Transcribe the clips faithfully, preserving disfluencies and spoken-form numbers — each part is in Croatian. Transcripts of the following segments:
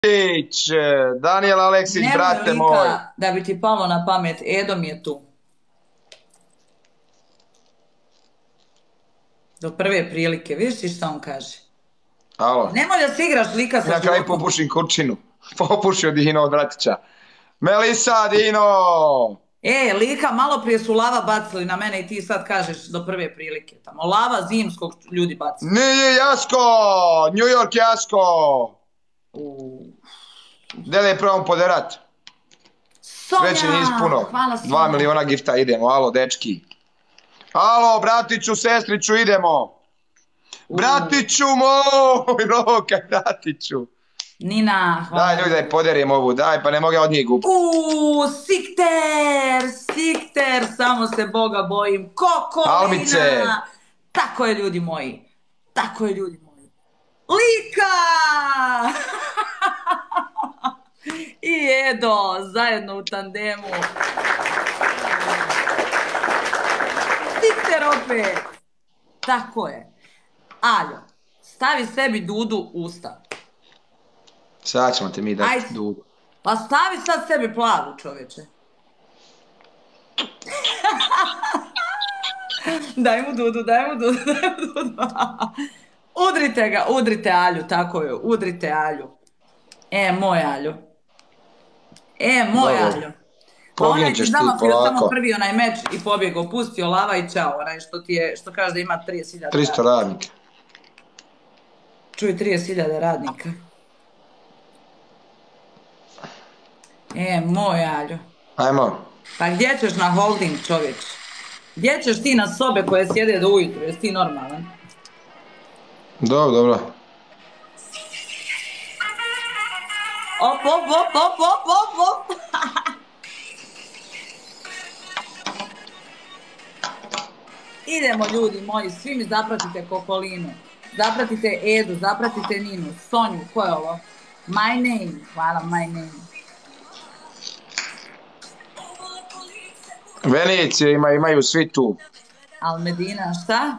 Daniel Aleksić, brate moj. Nema lika da bi ti palo na pamet, Edo mi je tu. Do prve prilike, vidiš ti šta on kaže? Alo. Nemoj da si igraš lika sa životom. Na kraju popušim kurčinu. Popušio Dino od bratića. Melisa, Dino! E, lika, malo prije su lava bacili na mene i ti sad kažeš do prve prilike. Tamo lava zimskog ljudi bacili. Nije Jasko! New York Jasko! Gdje je prvom poderat? Sveće nije ispuno. Dva miliona gifta, idemo. Alo, dečki. Alo, bratiću, sestriću, idemo. Bratiću moj, Roka, bratiću. Nina, hvala. Daj ljudi da je poderim ovu, daj, pa ne mogu ja od njih gubiti. Uuu, Sikter, Sikter, samo se Boga bojim. Kokolina. Almice. Tako je, ljudi moji. Tako je, ljudi moji. Lika! I Edo, zajedno u tandemu. Sikter opet. Tako je. Aljo, stavi sebi dudu u usta. Sad ćemo te mi dati dudu. Pa stavi sad sebi plavu, čoveče. Daj mu dudu, daj mu dudu, daj mu dudu. Udrite ga, udrite Alju, tako je, udrite Alju. E, moj Alju. E, moj Alju. Pa onaj ti zamafio samo prvi onaj meč i pobjegao, pustio lava i čao, onaj što ti je, što kaže da ima trideset hiljada radnika. tristo radnika. Čuj, trideset hiljada radnika. E, moj Aljo. Ajmo. Pa gdje ćeš na holding, čovječ? Gdje ćeš ti na sobe koje sjede do ujutru? Jesi ti normalan? Dobro, dobro. Op, op, op, op, op, op, op. Idemo, ljudi moji, svi mi zapratite Kokolinu. Zapratite Edu, zapratite Ninu, Sonju, ko je ovo? My name, hvala, my name. Venicije ima, imaju svi tu. Almedina, šta?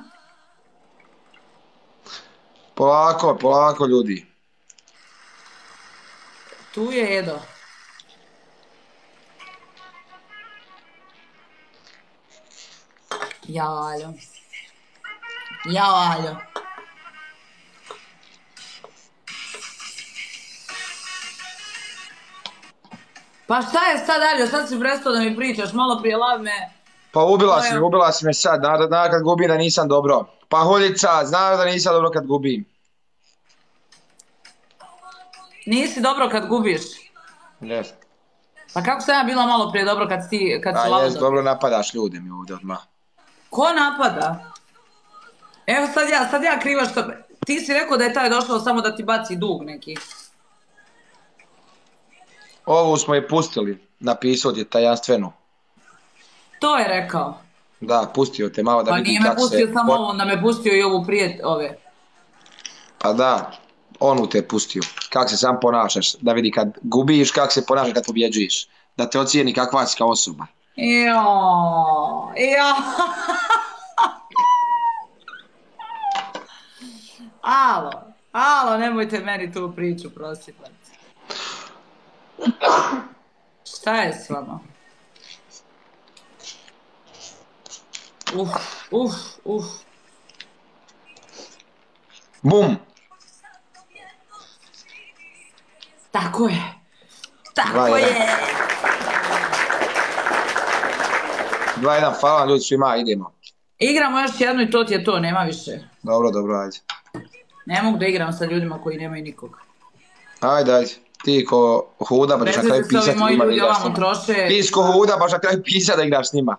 Polako, polako ljudi. Tu je Edo. Jao, Aljo. Jao, Aljo. Pa šta je sad, Aljo, sad si prestao da mi pričaš, malo prije lav me... Pa ubila si me, ubila si me sad, zna kad gubim da nisam dobro. Pa Holjica, zna da nisam dobro kad gubim. Nisi dobro kad gubiš? Jes. Pa kako sam ja bila malo prije dobro kad si kad si lavo jes, dobro napadaš ljude mi ovdje odmah. Ko napada? Evo sad ja, sad ja kriva što... Ti si rekao da je taj došao samo da ti baci dug neki. Ovu smo je pustili, napisao ti tajanstveno. To je rekao? Da, pustio te malo da vidi kako se... Pa nije me pustio samo ovo, da me pustio i ovu prije ove. Pa da, onu te pustio. Kako se sam ponašaš, da vidi kad gubiš, kako se ponašaš kad pobjeđuješ. Da te ocijeni kakva si kao osoba. Joooo, joooo. Alo, alo, nemojte meni tu priču prosipati. Šta je s vama? Uf, uf, uf. Bum! Tako je. Tako je. dva jedan, hvala ljudi svima, idemo. Igramo još jednu i to ti je to, nema više. Dobro, dobro, ajde. Ne mogu da igram sa ljudima koji nemaju nikoga. Ajde, ajde. Ti ko huda, pa ćeš na kraju pisati da ima da igraš s njima. Ti ko huda, pa ćeš na kraju pisati da igraš s njima.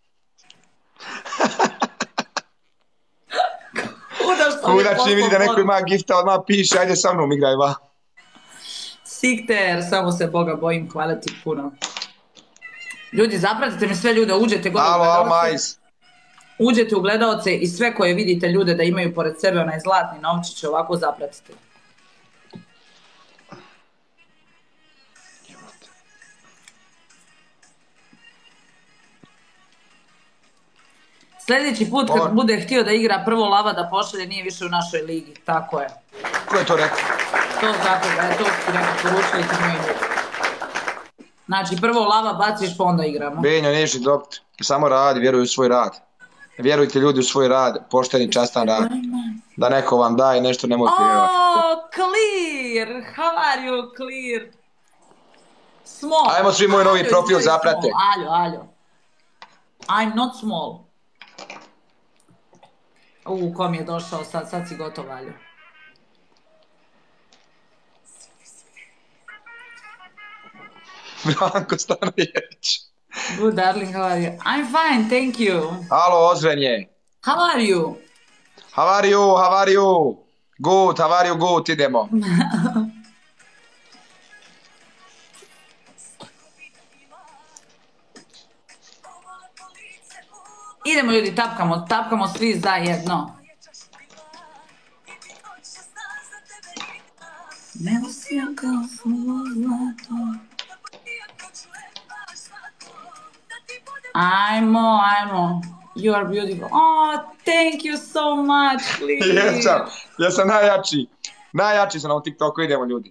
Huda čini vidi da neko ima gifta, odmah piše, ajde sa mnom igraj, va. Sikter, samo se Boga bojim, hvala ti puno. Ljudi, zapratite mi sve ljude, uđete gore u gledalce. Uđete u gledalce i sve koje vidite ljude da imaju pored sebe onaj zlatni novčić, ovako zapratite. Sljedeći put kad bude htio da igra prvo lava da pošalje, nije više u našoj ligi, tako je. Ko je to rekao? To zato, e, to su neko poručili ti moji ljudi. Znači, prvo lava baciš, pa onda igramo. Benjo, neši dobiti. Samo radi, vjeruj u svoj rad. Vjerujte ljudi u svoj rad, pošteni, častan rad. Da neko vam daje nešto, nemoj prijevati. Oh, Clear! How are you, Clear? Small. Ajmo svi moj novi profil zaprate. Aljo, aljo. I'm not small. U, kom je došao sad, sad si gotov, aljo. Branko Stanojević. Good, darling, how are you? I'm fine, thank you. Alo, Ozrenje. How are you? How are you, how are you? Good, how are you, good, idemo. Idemo ljudi, tapkamo, tapkamo svi zajedno. Nego si ja kao svoje zlato. Ajmo, ajmo. You are beautiful. Oh, thank you so much, please. Jesam, ja sam najjači. Najjači sam na TikToku, idemo ljudi.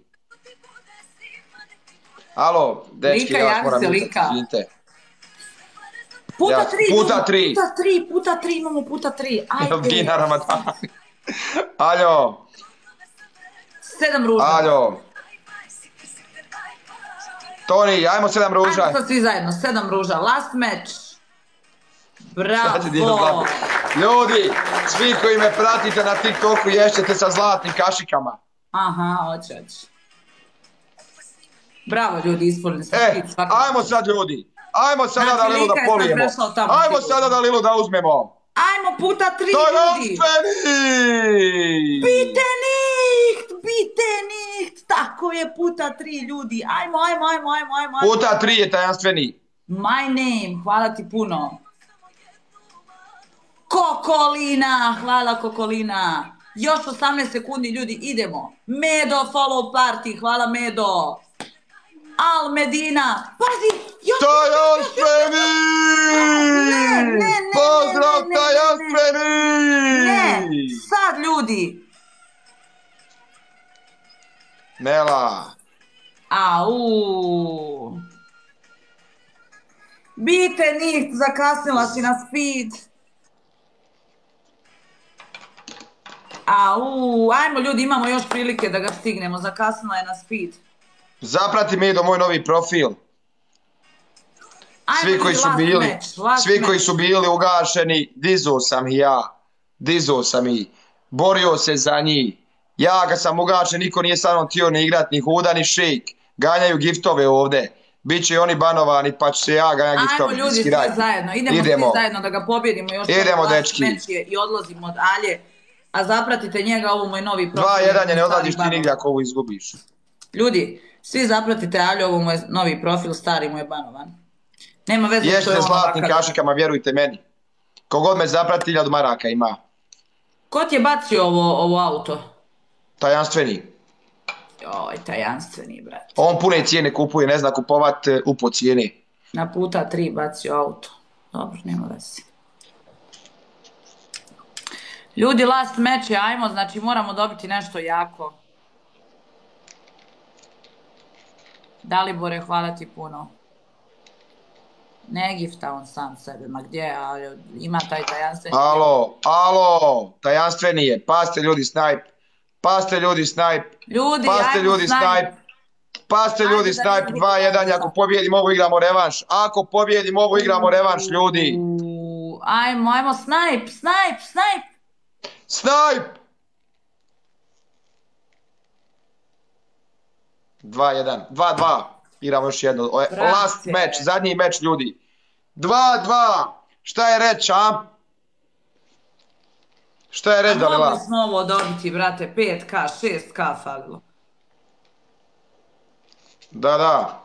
Alo, dečki, ja vas moram vidjeti, izvinite. Puta tri, puta tri. Puta tri, puta tri, imamo puta tri. Ajde. Dina Ramadan. Aljo. Sedam ruža. Aljo. Toni, ajmo sedam ruža. Ajmo sad svi zajedno, sedam ruža. Last match. Bravo. Ljudi, svi koji me pratite na TikToku ješćete sa zlatnim kašikama. Aha, hoće, hoće. Bravo ljudi, ispunili smo e, hit svaki. Ajmo sad ljudi. Ajmo sada da Lilu da polijemo. Ajmo sada da Lilu da uzmemo. Ajmo puta tri ljudi. Bite nicht, bite nicht. Tako je, puta tri ljudi. Ajmo, ajmo, ajmo, ajmo, ajmo. Puta tri je tajanstveni. My name, hvala ti puno. Kokolina, hvala Kokolina. Još osamnaest sekundi ljudi, idemo. Medo, follow party, hvala Medo. Al Medina, pazi, još tajanstveni! Pozdrav tajanstveni! Ne, sad ljudi. Nela. Au. Bite nicht, zakasnila si na speed. Au, ajmo ljudi, imamo još prilike da ga stignemo, zakasnila je na speed. Zaprati mi do moj novi profil. Svi koji su bili, svi koji su bili ugašeni, dizo sam i ja. Dizo sam i borio se za njih. Ja ga sam ugašen, niko nije sa mnom htio ni igrat, ni huda, ni šejk. Ganjaju giftove ovde. Biće i oni banovani, pa ću se ja ganjati giftove. Ajmo ljudi, svi zajedno. Idemo, Idemo. svi zajedno da ga pobjedimo. Još Idemo, dečki. I odlazimo od Alje. A zapratite njega, ovo moj novi profil. Dva jedan je, ne odlaziš ti nigdje ako ovo izgubiš. Ljudi, svi zapratite Alju, ovo moj novi profil, stari moj banovan. Nema veze što je ono zlatnim kašikama, vjerujte meni. Kogod me zaprati, hiljadu maraka ima. Ko ti je bacio ovo, ovo auto? Tajanstveni. Joj, tajanstveni, brate. On pune cijene kupuje, ne zna kupovat upo cijene. Na puta tri bacio auto. Dobro, nema veze. Ljudi, last match je, ajmo, znači moramo dobiti nešto jako. Dalibore, hvala ti puno. Ne gifta on sam sebe, ma gdje, ali ima taj tajanstveni. Alo, alo, tajanstveni je, paste ljudi snajp, paste ljudi snajp, ljudi, paste ljudi snajp, paste ljudi snajp, dva jedan, ako pobjedimo ovo igramo revanš, ako pobjedimo ovo igramo revanš, ljudi. Ajmo, ajmo, snajp, snajp, snajp. Snajp! dva jedan, dva dva. Igramo još jedno. Last match, zadnji match ljudi. dva dva. Šta je reći, a? Šta je reći, Dalila? Mogli smo ovo dobiti, brate, pet ka, šest ka falilo. Da, da.